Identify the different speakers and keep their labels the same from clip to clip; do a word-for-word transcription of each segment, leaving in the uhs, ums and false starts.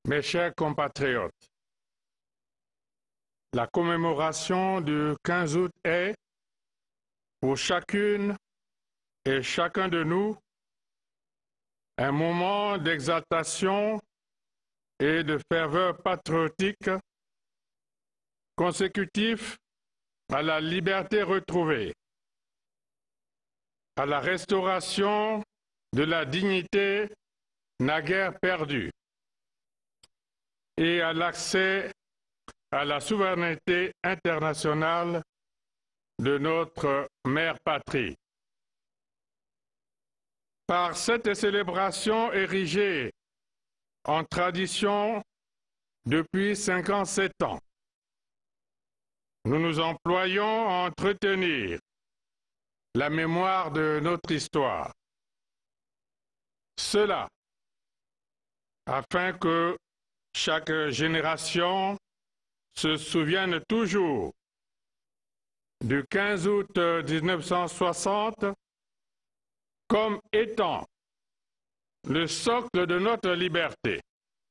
Speaker 1: Mes chers compatriotes, la commémoration du quinze août est, pour chacune et chacun de nous, un moment d'exaltation et de ferveur patriotique consécutif à la liberté retrouvée, à la restauration de la dignité naguère perdue et à l'accès à la souveraineté internationale de notre mère patrie. Par cette célébration érigée en tradition depuis cinquante-sept ans, nous nous employons à entretenir la mémoire de notre histoire. Cela afin que chaque génération se souvienne toujours du quinze août mille neuf cent soixante comme étant le socle de notre liberté.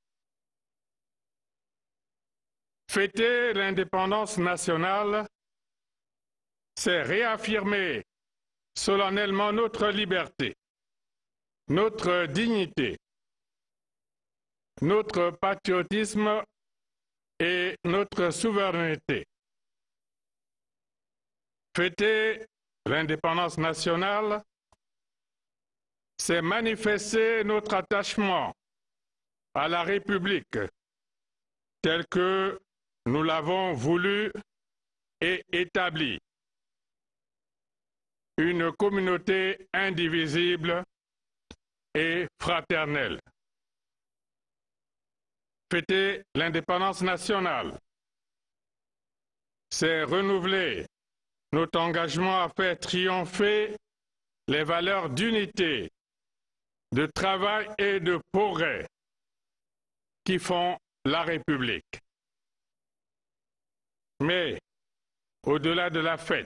Speaker 1: Fêter l'indépendance nationale, c'est réaffirmer solennellement notre liberté, notre dignité, notre patriotisme et notre souveraineté. Fêter l'indépendance nationale, c'est manifester notre attachement à la République telle que nous l'avons voulu et établie. Une communauté indivisible et fraternelle. Fêter l'indépendance nationale, c'est renouveler notre engagement à faire triompher les valeurs d'unité, de travail et de progrès qui font la République. Mais, au-delà de la fête,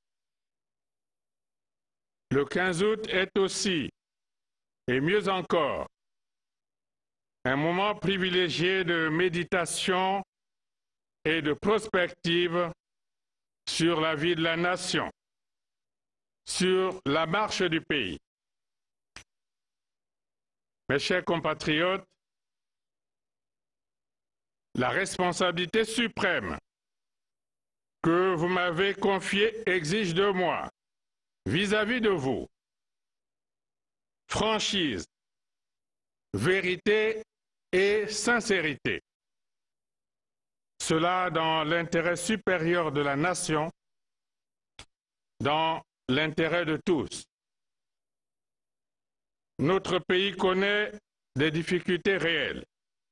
Speaker 1: le quinze août est aussi, et mieux encore, un moment privilégié de méditation et de prospective sur la vie de la nation, sur la marche du pays. Mes chers compatriotes, la responsabilité suprême que vous m'avez confiée exige de moi, vis-à-vis de vous, franchise, vérité et sincérité. Cela dans l'intérêt supérieur de la nation, dans l'intérêt de tous. Notre pays connaît des difficultés réelles.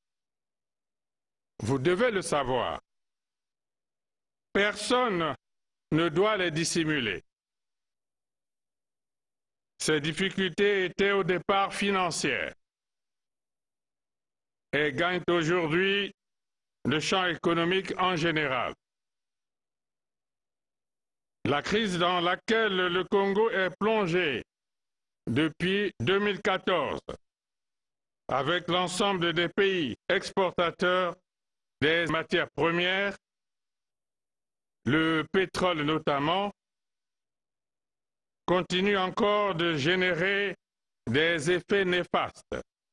Speaker 1: Vous devez le savoir. Personne ne doit les dissimuler. Ces difficultés étaient au départ financières et gagnent aujourd'hui le champ économique en général. La crise dans laquelle le Congo est plongé depuis deux mille quatorze, avec l'ensemble des pays exportateurs des matières premières, le pétrole notamment, continue encore de générer des effets néfastes.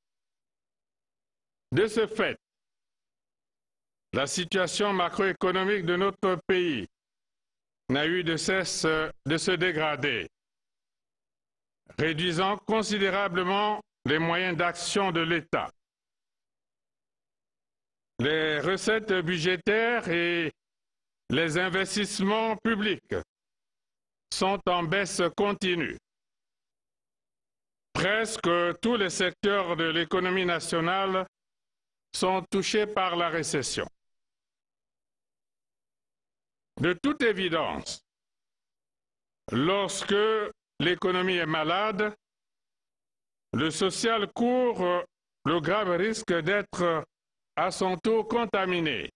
Speaker 1: De ce fait, la situation macroéconomique de notre pays n'a eu de cesse de se dégrader, réduisant considérablement les moyens d'action de l'État. Les recettes budgétaires et les investissements publics sont en baisse continue. Presque tous les secteurs de l'économie nationale sont touchés par la récession. De toute évidence, lorsque l'économie est malade, le social court le grave risque d'être à son tour contaminé.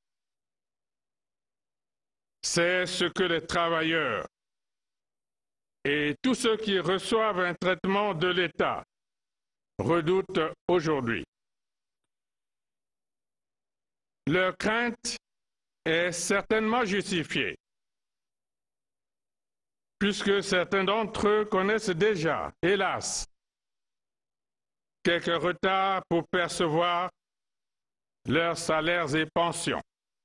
Speaker 1: C'est ce que les travailleurs et tous ceux qui reçoivent un traitement de l'État redoutent aujourd'hui. Leur crainte est certainement justifiée, puisque certains d'entre eux connaissent déjà, hélas, quelques retards pour percevoir leurs salaires et pensions.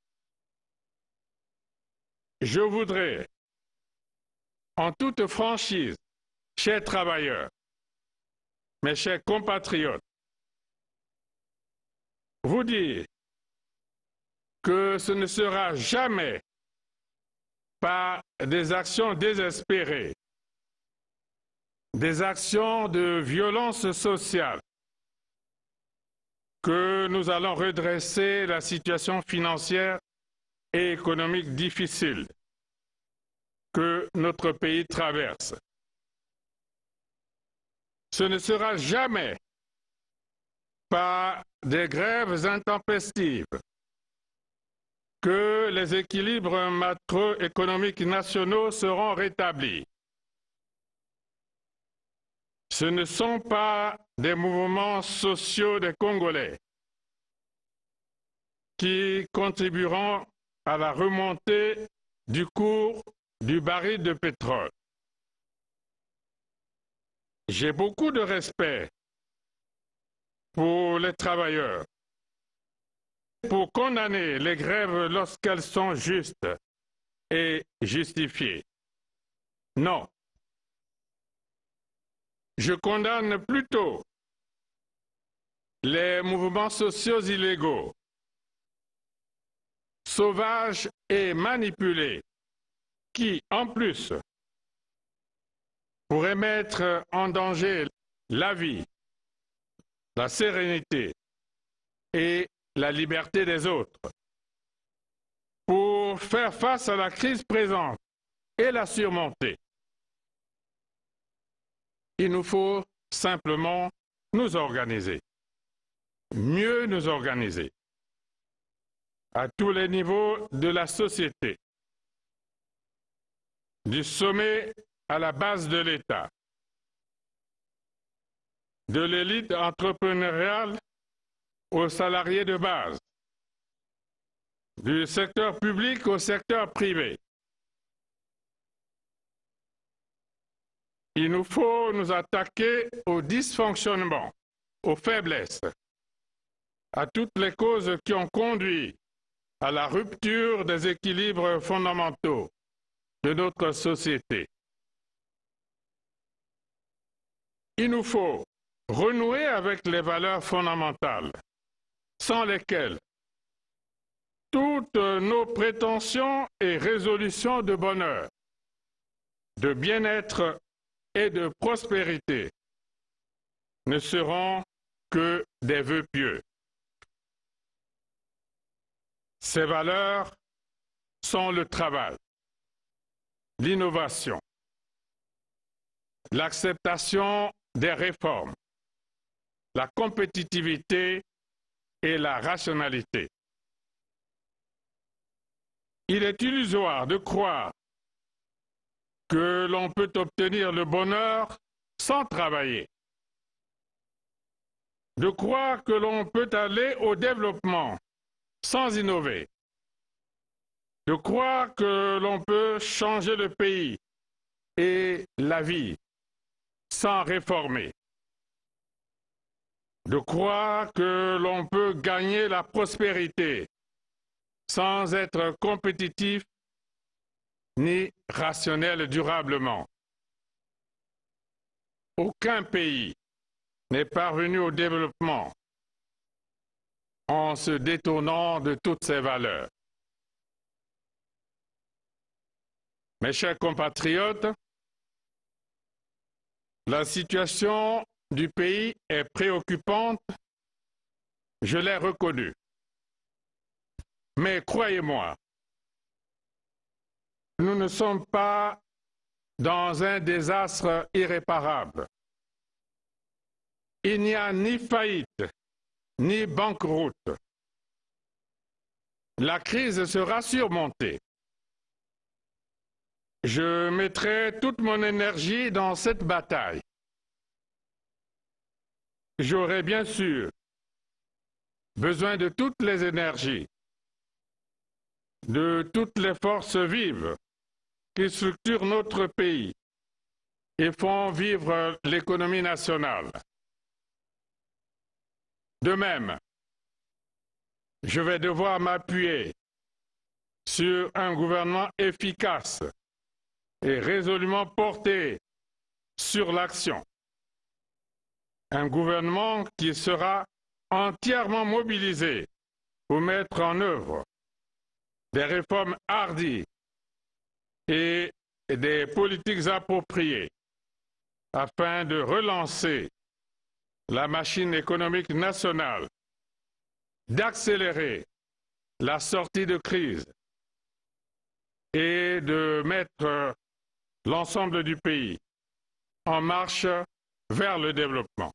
Speaker 1: Je voudrais, en toute franchise, chers travailleurs, mes chers compatriotes, vous dire que ce ne sera jamais par des actions désespérées, des actions de violence sociale, que nous allons redresser la situation financière et économique difficile que notre pays traverse. Ce ne sera jamais par des grèves intempestives que les équilibres macroéconomiques nationaux seront rétablis. Ce ne sont pas des mouvements sociaux des Congolais qui contribueront à la remontée du cours du baril de pétrole. J'ai beaucoup de respect pour les travailleurs, pour condamner les grèves lorsqu'elles sont justes et justifiées. Non. Je condamne plutôt les mouvements sociaux illégaux, sauvages et manipulés, qui, en plus, pourraient mettre en danger la vie, la sérénité et la liberté des autres. Pour faire face à la crise présente et la surmonter, il nous faut simplement nous organiser, mieux nous organiser, à tous les niveaux de la société, du sommet à la base de l'État, de l'élite entrepreneuriale aux salariés de base, du secteur public au secteur privé. Il nous faut nous attaquer aux dysfonctionnements, aux faiblesses, à toutes les causes qui ont conduit à la rupture des équilibres fondamentaux de notre société. Il nous faut renouer avec les valeurs fondamentales, sans lesquelles toutes nos prétentions et résolutions de bonheur, de bien-être et de prospérité ne seront que des vœux pieux. Ces valeurs sont le travail, l'innovation, l'acceptation des réformes, la compétitivité et la rationalité. Il est illusoire de croire que l'on peut obtenir le bonheur sans travailler, de croire que l'on peut aller au développement sans innover, de croire que l'on peut changer le pays et la vie sans réformer, de croire que l'on peut gagner la prospérité sans être compétitif ni rationnel durablement. Aucun pays n'est parvenu au développement en se détournant de toutes ses valeurs. Mes chers compatriotes, la situation du pays est préoccupante, je l'ai reconnu. Mais croyez-moi, nous ne sommes pas dans un désastre irréparable. Il n'y a ni faillite, ni banqueroute. La crise sera surmontée. Je mettrai toute mon énergie dans cette bataille. J'aurai bien sûr besoin de toutes les énergies de toutes les forces vives qui structurent notre pays et font vivre l'économie nationale. De même, je vais devoir m'appuyer sur un gouvernement efficace et résolument porté sur l'action. Un gouvernement qui sera entièrement mobilisé pour mettre en œuvre des réformes hardies et des politiques appropriées afin de relancer la machine économique nationale, d'accélérer la sortie de crise et de mettre l'ensemble du pays en marche vers le développement.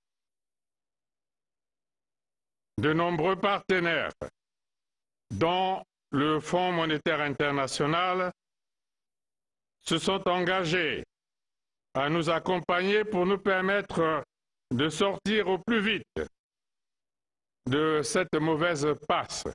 Speaker 1: De nombreux partenaires, dont le Fonds monétaire international, se sont engagés à nous accompagner pour nous permettre de sortir au plus vite de cette mauvaise passe.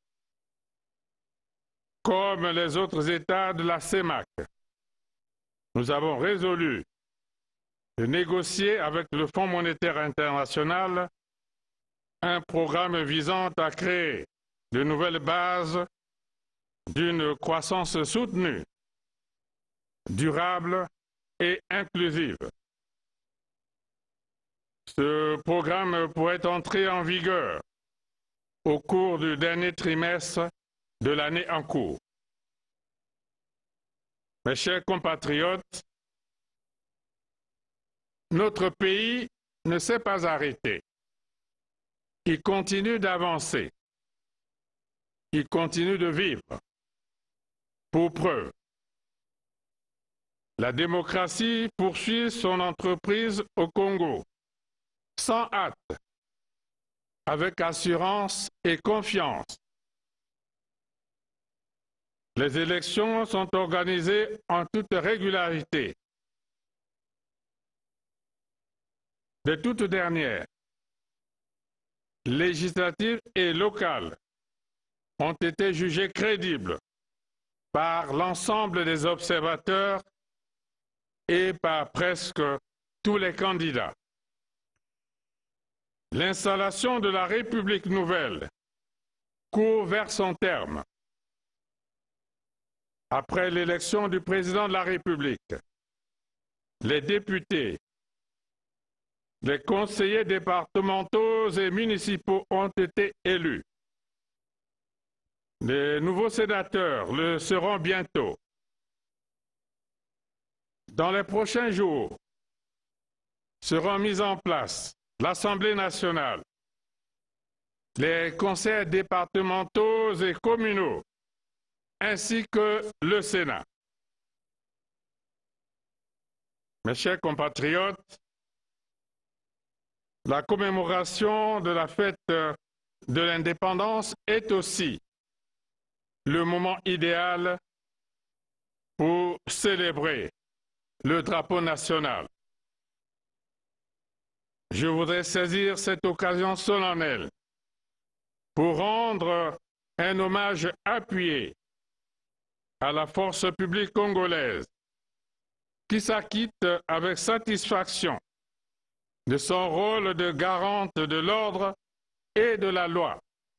Speaker 1: Comme les autres États de la CEMAC, nous avons résolu de négocier avec le Fonds monétaire international un programme visant à créer de nouvelles bases d'une croissance soutenue, durable et inclusive. Ce programme pourrait entrer en vigueur au cours du dernier trimestre de l'année en cours. Mes chers compatriotes, notre pays ne s'est pas arrêté. Il continue d'avancer. Il continue de vivre. Pour preuve, la démocratie poursuit son entreprise au Congo, sans hâte, avec assurance et confiance. Les élections sont organisées en toute régularité. Les toutes dernières, législatives et locales, ont été jugées crédibles par l'ensemble des observateurs et par presque tous les candidats. L'installation de la République nouvelle court vers son terme. Après l'élection du président de la République, les députés, les conseillers départementaux et municipaux ont été élus. Les nouveaux sénateurs le seront bientôt. Dans les prochains jours, seront mis en place l'Assemblée nationale, les conseils départementaux et communaux, ainsi que le Sénat. Mes chers compatriotes, la commémoration de la fête de l'indépendance est aussi le moment idéal pour célébrer le drapeau national. Je voudrais saisir cette occasion solennelle pour rendre un hommage appuyé à la force publique congolaise qui s'acquitte avec satisfaction de son rôle de garante de l'ordre et de la loi.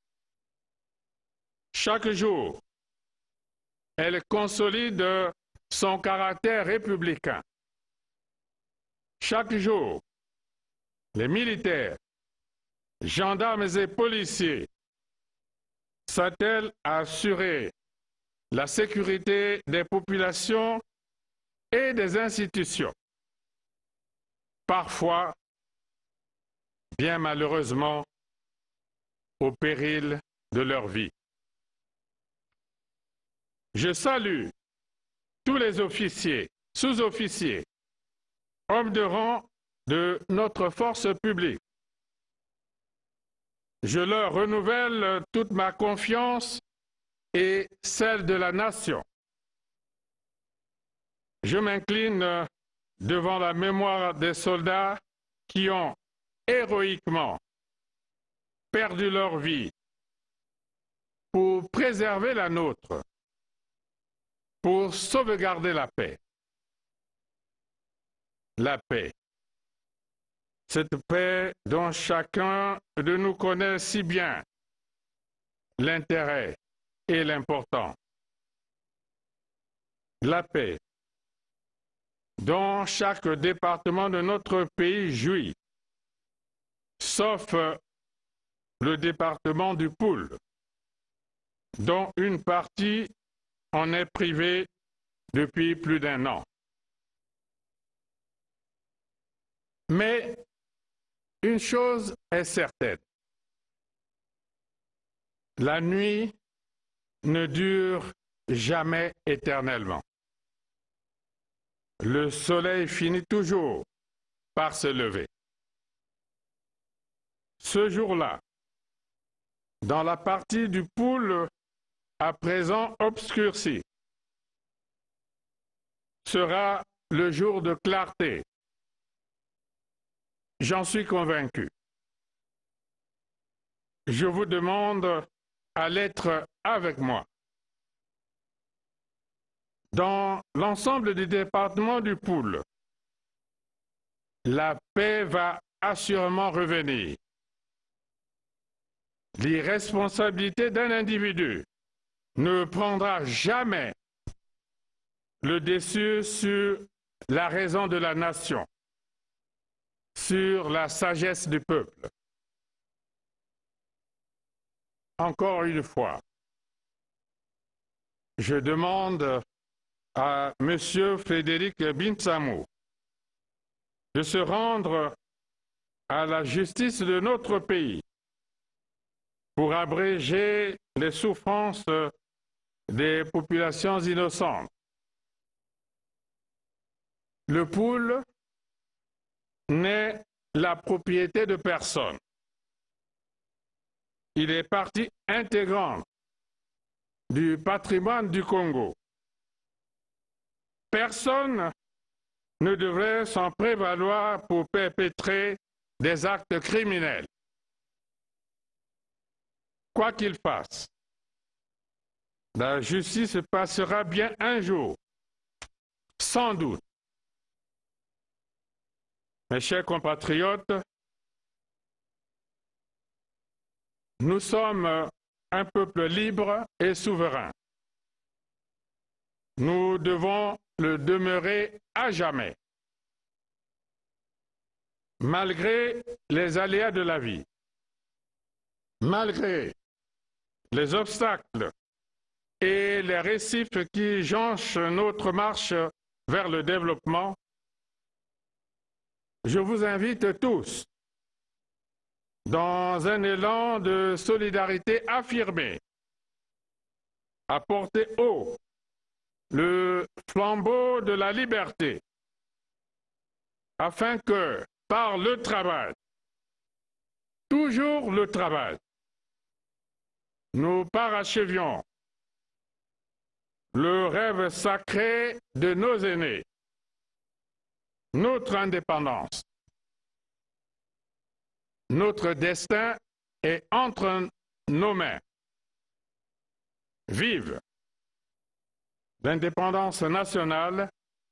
Speaker 1: Chaque jour, elle consolide son caractère républicain. Chaque jour, les militaires, gendarmes et policiers s'attellent à assurer la sécurité des populations et des institutions. Parfois, bien malheureusement, au péril de leur vie. Je salue tous les officiers, sous-officiers, hommes de rang de notre force publique. Je leur renouvelle toute ma confiance et celle de la nation. Je m'incline devant la mémoire des soldats qui ont héroïquement perdu leur vie pour préserver préserver la nôtre, pour sauvegarder la paix. La paix. Cette paix dont chacun de nous connaît si bien l'intérêt et l'important. La paix dont chaque département de notre pays jouit, sauf le département du Poul, dont une partie en est privée depuis plus d'un an. Mais une chose est certaine, la nuit ne dure jamais éternellement. Le soleil finit toujours par se lever. Ce jour-là, dans la partie du Poul à présent obscurcie, sera le jour de clarté. J'en suis convaincu. Je vous demande à l'être avec moi. Dans l'ensemble des départements du Poul, la paix va assurément revenir. L'irresponsabilité d'un individu ne prendra jamais le dessus sur la raison de la nation, sur la sagesse du peuple. Encore une fois, je demande à M. Frédéric Binsamou de se rendre à la justice de notre pays pour abréger les souffrances des populations innocentes. Le Poul n'est la propriété de personne. Il est partie intégrante du patrimoine du Congo. Personne ne devrait s'en prévaloir pour perpétrer des actes criminels. Quoi qu'il fasse, la justice passera bien un jour, sans doute. Mes chers compatriotes, nous sommes un peuple libre et souverain. Nous devons le demeurer à jamais, malgré les aléas de la vie, malgré les obstacles et les récifs qui jonchent notre marche vers le développement. Je vous invite tous, dans un élan de solidarité affirmé, à porter haut le flambeau de la liberté, afin que, par le travail, toujours le travail, nous parachevions le rêve sacré de nos aînés, notre indépendance. Notre destin est entre nos mains. Vive l'indépendance nationale,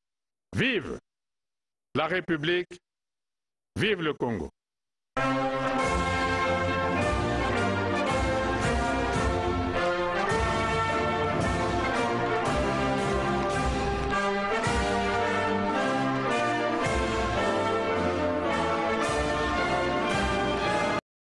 Speaker 1: vive la République, vive le Congo.